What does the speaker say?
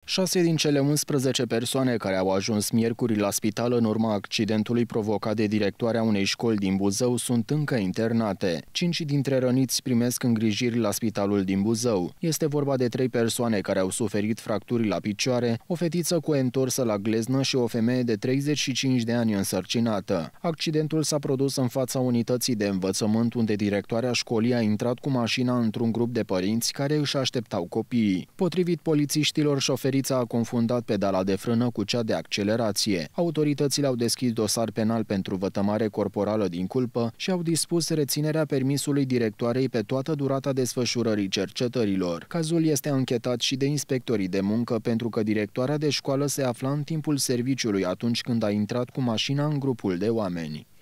6 din cele 11 persoane care au ajuns miercuri la spital în urma accidentului provocat de directoarea unei școli din Buzău sunt încă internate. 5 dintre răniți primesc îngrijiri la spitalul din Buzău. Este vorba de 3 persoane care au suferit fracturi la picioare, o fetiță cu entorsă la gleznă și o femeie de 35 de ani însărcinată. Accidentul s-a produs în fața unității de învățământ unde directoarea școlii a intrat cu mașina într-un grup de părinți care își așteptau copiii. Potrivit polițiștilor, șoferița a confundat pedala de frână cu cea de accelerație. Autoritățile au deschis dosar penal pentru vătămare corporală din culpă și au dispus reținerea permisului directoarei pe toată durata desfășurării cercetărilor. Cazul este anchetat și de inspectorii de muncă pentru că directoarea de școală se afla în timpul serviciului atunci când a intrat cu mașina în grupul de oameni.